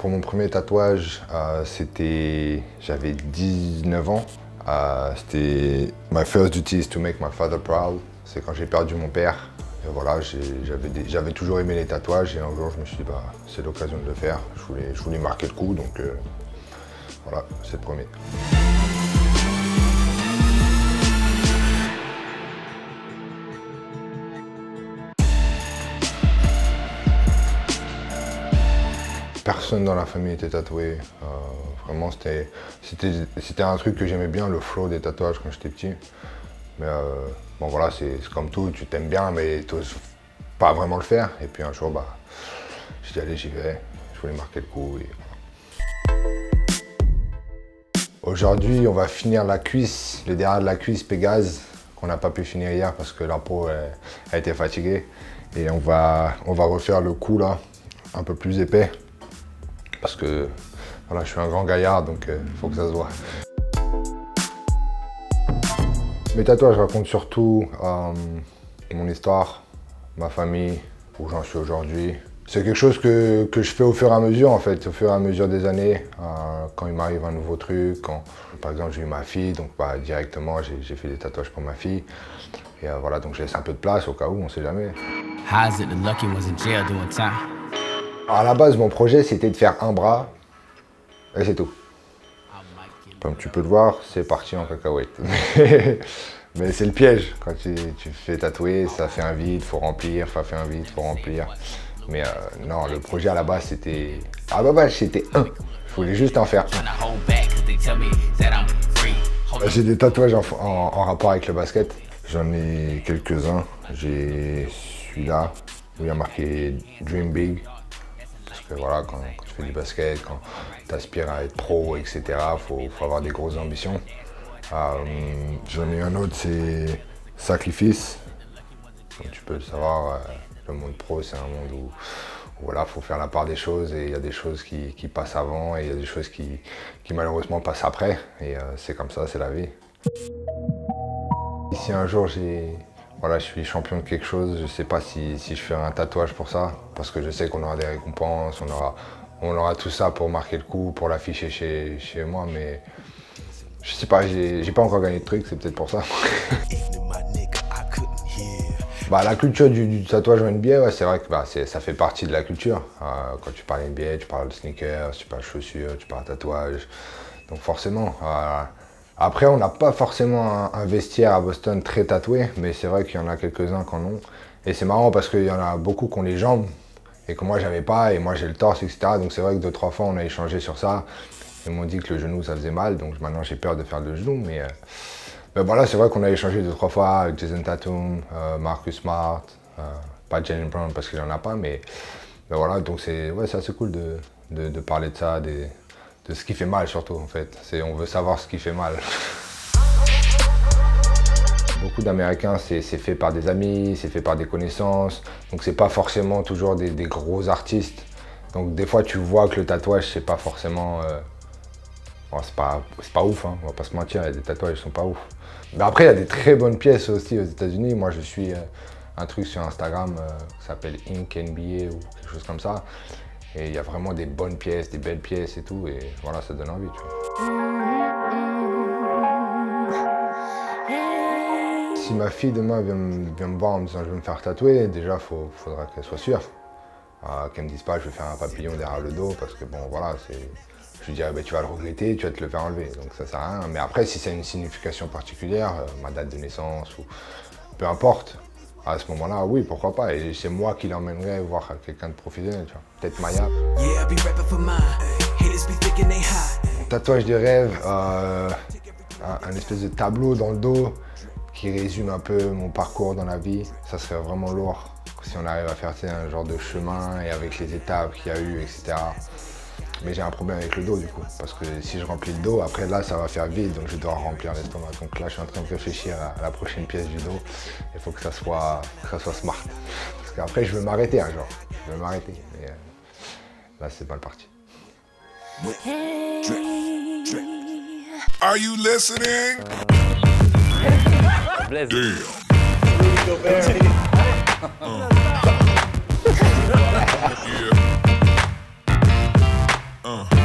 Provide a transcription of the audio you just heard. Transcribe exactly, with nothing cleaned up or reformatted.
pour mon premier tatouage, euh, c'était... J'avais dix-neuf ans. Euh, c'était My first duty is to make my father proud. C'est quand j'ai perdu mon père. Et voilà, j'avais toujours aimé les tatouages et un jour je me suis dit bah c'est l'occasion de le faire. Je voulais, je voulais marquer le coup, donc euh, voilà, c'est le premier. Personne dans la famille était tatoué. Euh, vraiment, c'était un truc que j'aimais bien, le flow des tatouages quand j'étais petit. Mais euh, bon voilà, c'est comme tout, tu t'aimes bien, mais tu n'oses pas vraiment le faire. Et puis un jour, bah, j'ai dit allez, j'y vais. Je voulais marquer le coup. Et voilà. Aujourd'hui, on va finir la cuisse, le derrière de la cuisse Pégase, qu'on n'a pas pu finir hier parce que la peau elle, elle était fatiguée. Et on va, on va refaire le cou là, un peu plus épais. Parce que voilà, je suis un grand gaillard, donc il euh, faut que ça se voit. Mes tatouages racontent surtout euh, mon histoire, ma famille, où j'en suis aujourd'hui. C'est quelque chose que, que je fais au fur et à mesure, en fait, au fur et à mesure des années. Euh, quand il m'arrive un nouveau truc, quand, par exemple, j'ai eu ma fille, donc bah, directement, j'ai fait des tatouages pour ma fille. Et euh, voilà, donc je laisse un peu de place au cas où, on ne sait jamais. Alors à la base, mon projet, c'était de faire un bras, et c'est tout. Comme tu peux le voir, c'est parti en cacahuète. Mais c'est le piège. Quand tu, tu fais tatouer, ça fait un vide, faut remplir, ça fait un vide, faut remplir. Mais euh, non, le projet à la base, c'était... À la base, c'était un. Je voulais juste en faire un. J'ai des tatouages en, en, en rapport avec le basket. J'en ai quelques-uns. J'ai celui-là, où il y a marqué Dream Big. Parce que voilà, quand, quand tu fais du basket, quand tu aspires à être pro, et cetera, il faut, faut avoir des grosses ambitions. Euh, J'en ai un autre, c'est Sacrifice. Comme tu peux le savoir, euh, le monde pro, c'est un monde où, où voilà, faut faire la part des choses et il y a des choses qui, qui passent avant et il y a des choses qui, qui malheureusement passent après. Et euh, c'est comme ça, c'est la vie. Si un jour j'ai... Voilà, je suis champion de quelque chose, je ne sais pas si, si je fais un tatouage pour ça, parce que je sais qu'on aura des récompenses, on aura, on aura tout ça pour marquer le coup, pour l'afficher chez, chez moi, mais je sais pas, j'ai pas encore gagné de trucs, c'est peut-être pour ça. Bah, la culture du, du tatouage en N B A, ouais, c'est vrai que bah, ça fait partie de la culture. Euh, quand tu parles N B A, tu parles de sneakers, tu parles chaussures, tu parles tatouage, donc forcément. Euh, Après, on n'a pas forcément un, un vestiaire à Boston très tatoué, mais c'est vrai qu'il y en a quelques-uns qui en ont. Et c'est marrant parce qu'il y en a beaucoup qui ont les jambes et que moi j'avais pas, et moi j'ai le torse, et cetera. Donc c'est vrai que deux, trois fois on a échangé sur ça. Ils m'ont dit que le genou ça faisait mal, donc maintenant j'ai peur de faire le genou. Mais, euh, mais voilà, c'est vrai qu'on a échangé deux, trois fois avec Jason Tatum, euh, Marcus Smart, euh, pas Jaylen Brown parce qu'il en a pas, mais, mais voilà, donc c'est ouais, assez cool de, de, de parler de ça. Des, de ce qui fait mal surtout en fait, on veut savoir ce qui fait mal. Beaucoup d'Américains, c'est fait par des amis, c'est fait par des connaissances, donc c'est pas forcément toujours des, des gros artistes. Donc des fois tu vois que le tatouage c'est pas forcément... Euh... Bon, c'est pas, pas ouf, hein, on va pas se mentir, il y a des tatouages qui sont pas ouf. Mais après il y a des très bonnes pièces aussi aux États-Unis. Moi je suis euh, un truc sur Instagram euh, qui s'appelle Ink N B A ou quelque chose comme ça. Et il y a vraiment des bonnes pièces, des belles pièces et tout, et voilà, ça donne envie, tu vois. Si ma fille demain vient, vient me voir en me disant je veux me faire tatouer, déjà il faudra qu'elle soit sûre. Euh, qu'elle me dise pas je vais faire un papillon derrière le dos, parce que bon voilà, je lui dirais bah, tu vas le regretter, tu vas te le faire enlever, donc ça sert à rien. Mais après si c'est une signification particulière, euh, ma date de naissance ou peu importe, à ce moment-là, oui, pourquoi pas. Et c'est moi qui l'emmènerais voir quelqu'un de professionnel, tu vois. Peut-être Maya. Mon tatouage de rêve, euh, un, un espèce de tableau dans le dos qui résume un peu mon parcours dans la vie. Ça serait vraiment lourd si on arrive à faire un genre de chemin et avec les étapes qu'il y a eu, et cetera. Mais j'ai un problème avec le dos du coup, parce que si je remplis le dos, après là ça va faire vide, donc je dois remplir l'estomac. Donc là je suis en train de réfléchir à la prochaine pièce du dos. Il faut que ça soit, que ça soit smart. Parce qu'après je veux m'arrêter un jour, je veux m'arrêter. Mais euh, là c'est mal parti. Are you listening? Damn. Uh.